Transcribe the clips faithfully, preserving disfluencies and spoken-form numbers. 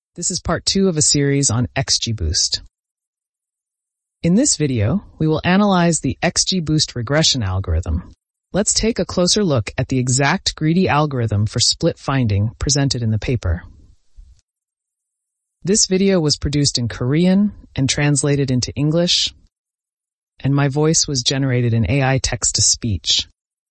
This is part two of a series on XGBoost. In this video, we will analyze the XGBoost regression algorithm. Let's take a closer look at the exact greedy algorithm for split finding presented in the paper. This video was produced in Korean and translated into English, and my voice was generated in A I text-to-speech.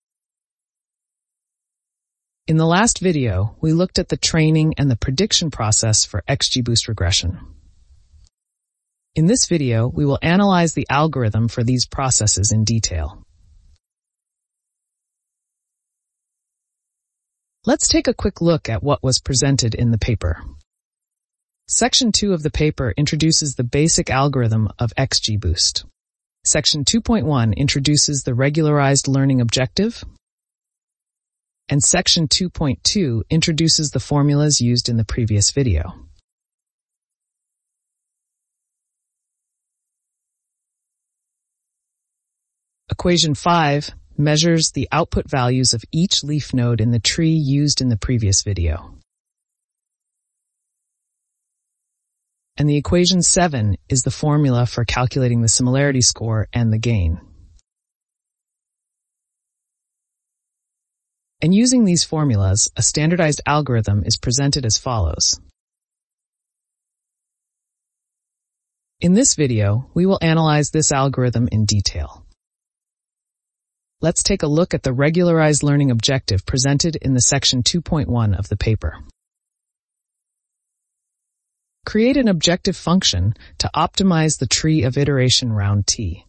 In the last video, we looked at the training and the prediction process for XGBoost regression. In this video, we will analyze the algorithm for these processes in detail. Let's take a quick look at what was presented in the paper. Section two of the paper introduces the basic algorithm of XGBoost. Section two point one introduces the regularized learning objective, and Section two point two introduces the formulas used in the previous video. Equation five measures the output values of each leaf node in the tree used in the previous video. And the equation seven is the formula for calculating the similarity score and the gain. And using these formulas, a standardized algorithm is presented as follows. In this video, we will analyze this algorithm in detail. Let's take a look at the regularized learning objective presented in the section two point one of the paper. Create an objective function to optimize the tree of iteration round T.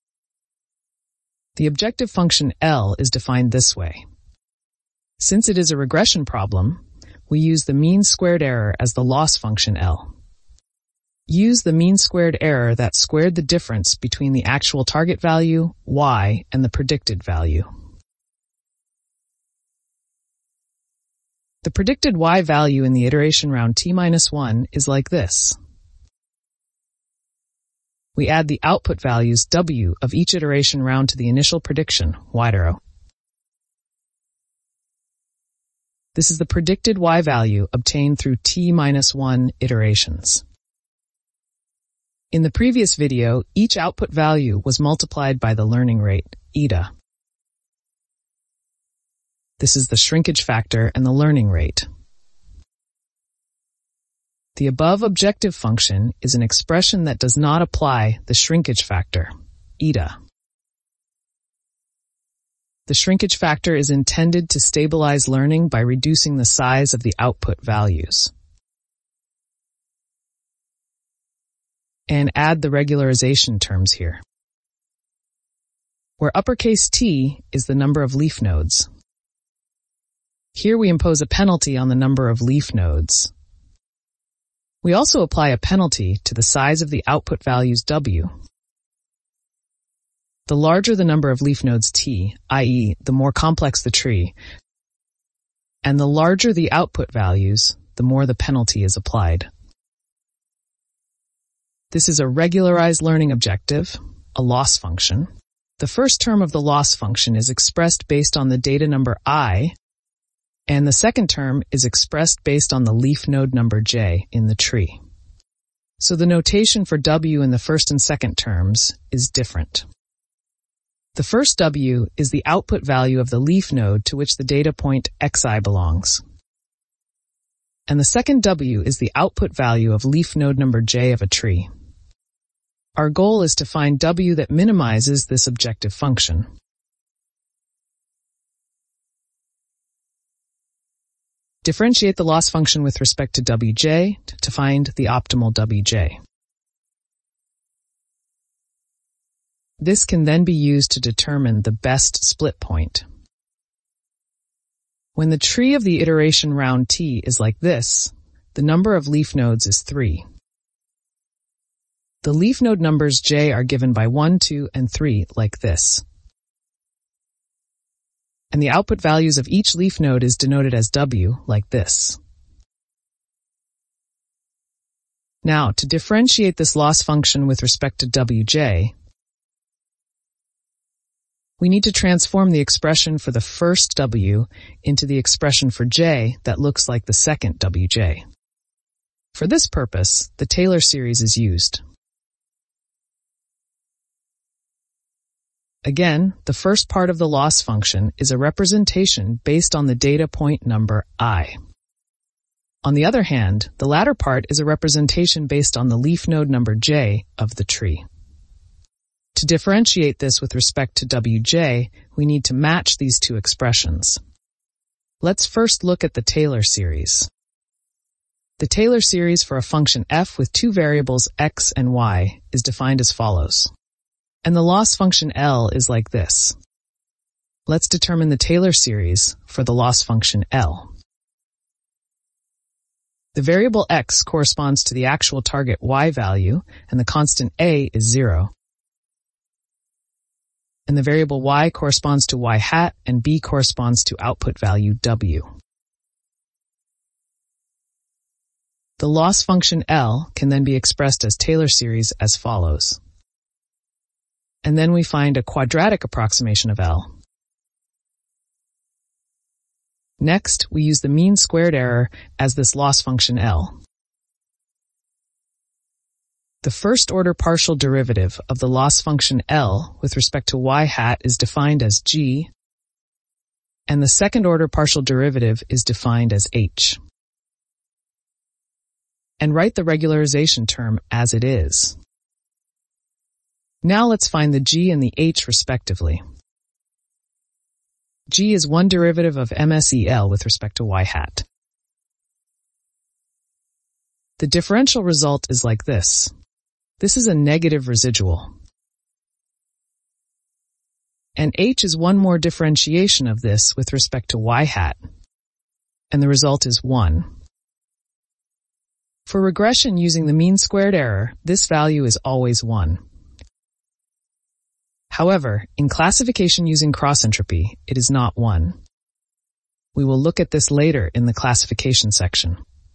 The objective function L is defined this way. Since it is a regression problem, we use the mean squared error as the loss function L. Use the mean squared error that squared the difference between the actual target value, y, and the predicted value. The predicted y value in the iteration round t minus one is like this. We add the output values w of each iteration round to the initial prediction, y zero. This is the predicted y value obtained through t minus one iterations. In the previous video, each output value was multiplied by the learning rate, eta. This is the shrinkage factor and the learning rate. The above objective function is an expression that does not apply the shrinkage factor, eta. The shrinkage factor is intended to stabilize learning by reducing the size of the output values. And add the regularization terms here, where uppercase T is the number of leaf nodes. Here we impose a penalty on the number of leaf nodes. We also apply a penalty to the size of the output values W. The larger the number of leaf nodes T, that is, the more complex the tree, and the larger the output values, the more the penalty is applied. This is a regularized learning objective, a loss function. The first term of the loss function is expressed based on the data number I, and the second term is expressed based on the leaf node number J in the tree. So the notation for W in the first and second terms is different. The first W is the output value of the leaf node to which the data point Xi belongs. And the second W is the output value of leaf node number J of a tree. Our goal is to find W that minimizes this objective function. Differentiate the loss function with respect to W J to find the optimal W J. This can then be used to determine the best split point. When the tree of the iteration round T is like this, the number of leaf nodes is three. The leaf node numbers J are given by one, two, and three like this. And the output values of each leaf node is denoted as W like this. Now, to differentiate this loss function with respect to W J, we need to transform the expression for the first W into the expression for J that looks like the second W J. For this purpose, the Taylor series is used. Again, the first part of the loss function is a representation based on the data point number I. On the other hand, the latter part is a representation based on the leaf node number j of the tree. To differentiate this with respect to W J, we need to match these two expressions. Let's first look at the Taylor series. The Taylor series for a function f with two variables x and y is defined as follows. And the loss function L is like this. Let's determine the Taylor series for the loss function L. The variable x corresponds to the actual target y value, and the constant a is zero. And the variable y corresponds to y hat, and b corresponds to output value w. The loss function L can then be expressed as Taylor series as follows. And then we find a quadratic approximation of L. Next, we use the mean squared error as this loss function L. The first-order partial derivative of the loss function L with respect to y hat is defined as g, and the second-order partial derivative is defined as h. And write the regularization term as it is. Now let's find the g and the h respectively. G is one derivative of M S E L with respect to y hat. The differential result is like this. This is a negative residual. And h is one more differentiation of this with respect to y hat. And the result is one. For regression using the mean squared error, this value is always one. However, in classification using cross-entropy, it is not one. We will look at this later in the classification section.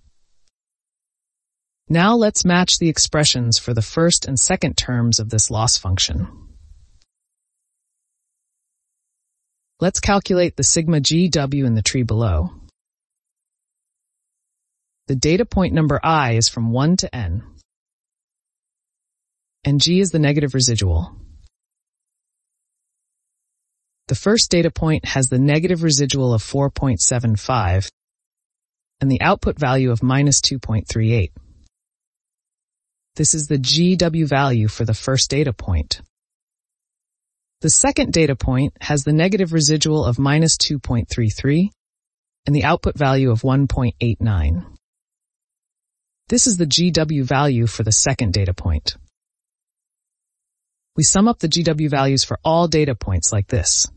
Now let's match the expressions for the first and second terms of this loss function. Let's calculate the sigma G W in the tree below. The data point number I is from one to n, and G is the negative residual. The first data point has the negative residual of four point seven five and the output value of minus two point three eight. This is the G W value for the first data point. The second data point has the negative residual of minus two point three three and the output value of one point eight nine. This is the G W value for the second data point. We sum up the G W values for all data points like this.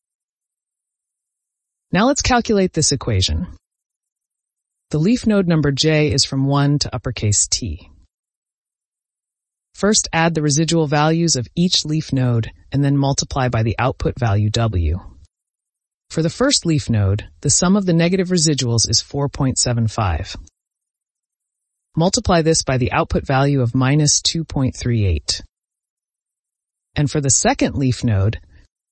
Now let's calculate this equation. The leaf node number j is from one to uppercase T. First, add the residual values of each leaf node and then multiply by the output value W. For the first leaf node, the sum of the negative residuals is four point seven five. Multiply this by the output value of minus two point three eight. And for the second leaf node,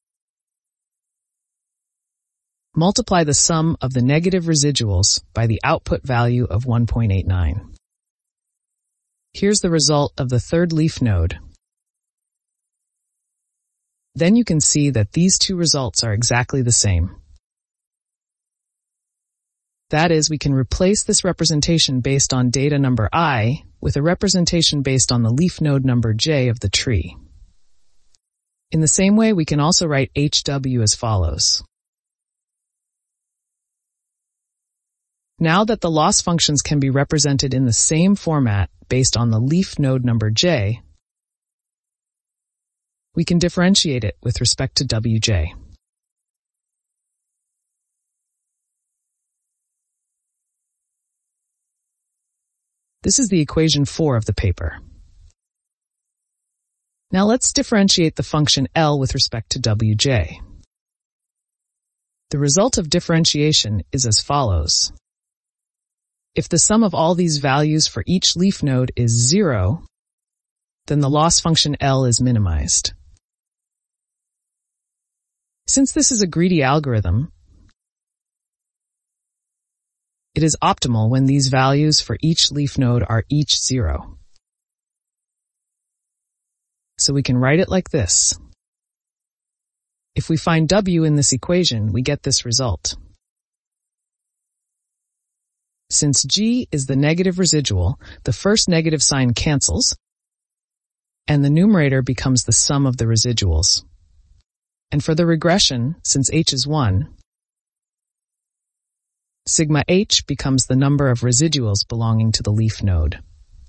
multiply the sum of the negative residuals by the output value of one point eight nine. Here's the result of the third leaf node. Then you can see that these two results are exactly the same. That is, we can replace this representation based on data number I with a representation based on the leaf node number j of the tree. In the same way, we can also write H W as follows. Now that the loss functions can be represented in the same format based on the leaf node number j, we can differentiate it with respect to W J. This is the equation four of the paper. Now let's differentiate the function L with respect to W J. The result of differentiation is as follows. If the sum of all these values for each leaf node is zero, then the loss function L is minimized. Since this is a greedy algorithm, It is optimal when these values for each leaf node are each zero. So we can write it like this. If we find W in this equation, we get this result. Since G is the negative residual, the first negative sign cancels, and the numerator becomes the sum of the residuals. And for the regression, since H is one, sigma H becomes the number of residuals belonging to the leaf node.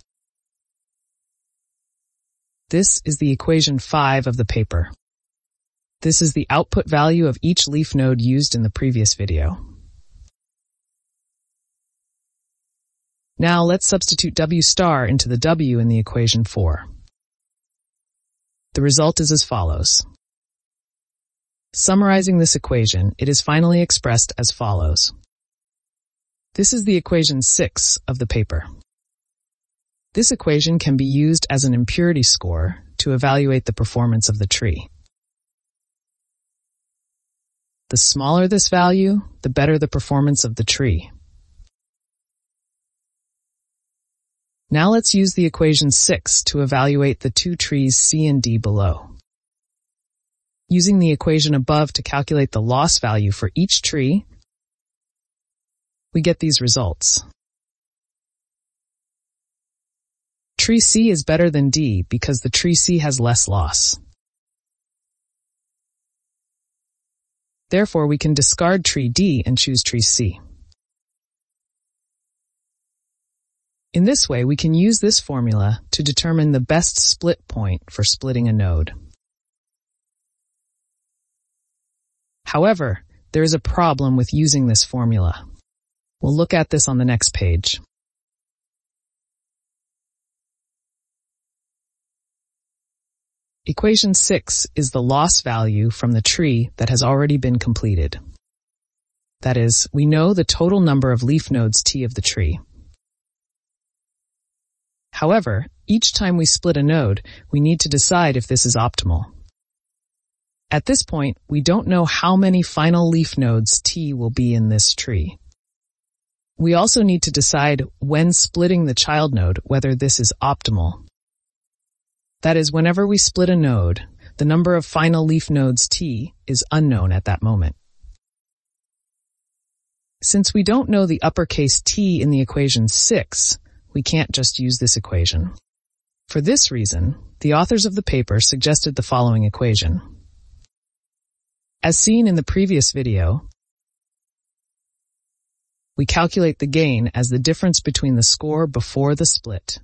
This is the equation five of the paper. This is the output value of each leaf node used in the previous video. Now let's substitute W star into the W in the equation four. The result is as follows. Summarizing this equation, it is finally expressed as follows. This is the equation six of the paper. This equation can be used as an impurity score to evaluate the performance of the tree. The smaller this value, the better the performance of the tree. Now let's use the equation six to evaluate the two trees C and D below. Using the equation above to calculate the loss value for each tree, we get these results. Tree C is better than D because the tree C has less loss. Therefore, we can discard tree D and choose tree C. In this way, we can use this formula to determine the best split point for splitting a node. However, there is a problem with using this formula. We'll look at this on the next page. Equation six is the loss value from the tree that has already been completed. That is, we know the total number of leaf nodes T of the tree. However, each time we split a node, we need to decide if this is optimal. At this point, we don't know how many final leaf nodes T will be in this tree. We also need to decide when splitting the child node whether this is optimal. That is, whenever we split a node, the number of final leaf nodes T is unknown at that moment. Since we don't know the uppercase T in the equation six, we can't just use this equation. For this reason, the authors of the paper suggested the following equation. As seen in the previous video, we calculate the gain as the difference between the score before the split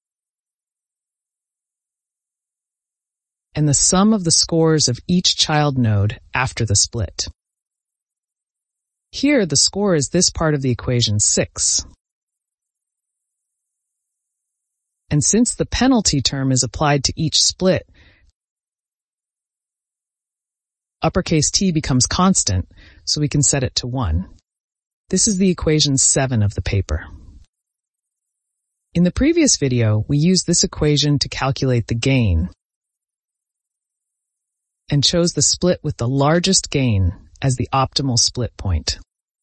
and the sum of the scores of each child node after the split. Here, the score is this part of the equation six. And since the penalty term is applied to each split, uppercase T becomes constant, so we can set it to one. This is the equation seven of the paper. In the previous video, we used this equation to calculate the gain and chose the split with the largest gain as the optimal split point.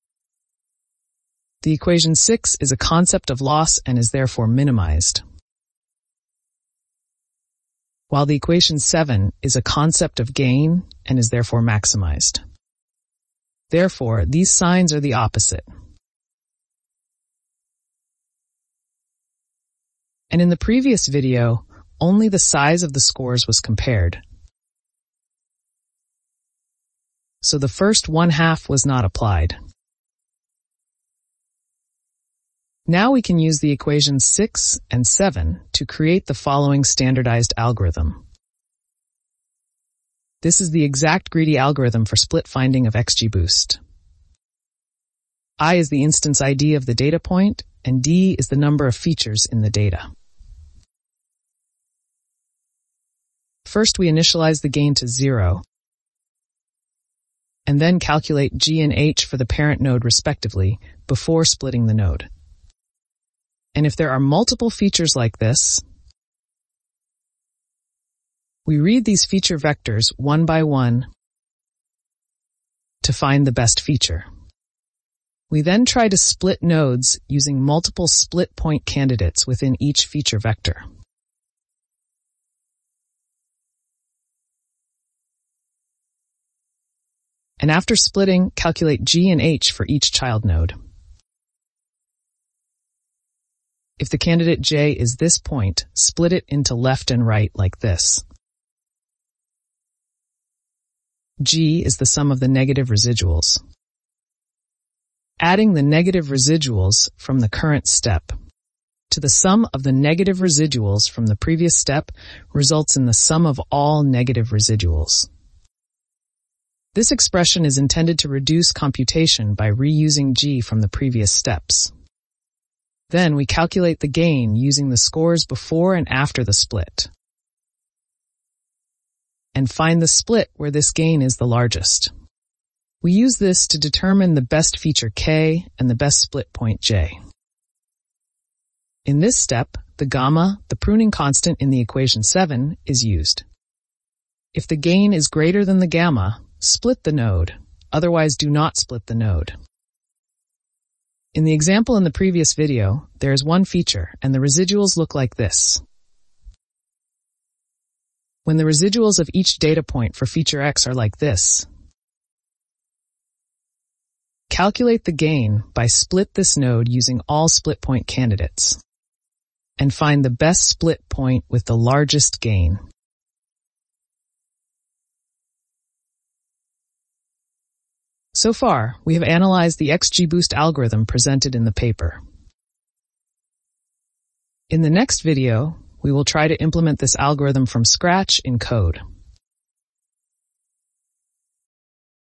The equation six is a concept of loss and is therefore minimized, while the equation seven is a concept of gain and is therefore maximized. Therefore, these signs are the opposite. And in the previous video, only the size of the scores was compared. So the first one half was not applied. Now we can use the equations six and seven to create the following standardized algorithm. This is the exact greedy algorithm for split finding of XGBoost. I is the instance I D of the data point, and D is the number of features in the data. First, we initialize the gain to zero, and then calculate G and H for the parent node respectively before splitting the node. And if there are multiple features like this, we read these feature vectors one by one to find the best feature. We then try to split nodes using multiple split point candidates within each feature vector. And after splitting, calculate G and H for each child node. If the candidate J is this point, split it into left and right like this. G is the sum of the negative residuals. Adding the negative residuals from the current step to the sum of the negative residuals from the previous step results in the sum of all negative residuals. This expression is intended to reduce computation by reusing G from the previous steps. Then we calculate the gain using the scores before and after the split, and find the split where this gain is the largest. We use this to determine the best feature K and the best split point J. In this step, the gamma, the pruning constant in the equation seven, is used. If the gain is greater than the gamma, split the node, otherwise do not split the node. In the example in the previous video, there is one feature, and the residuals look like this. When the residuals of each data point for feature X are like this, calculate the gain by split this node using all split point candidates, and find the best split point with the largest gain. So far, we have analyzed the XGBoost algorithm presented in the paper. In the next video, we will try to implement this algorithm from scratch in code.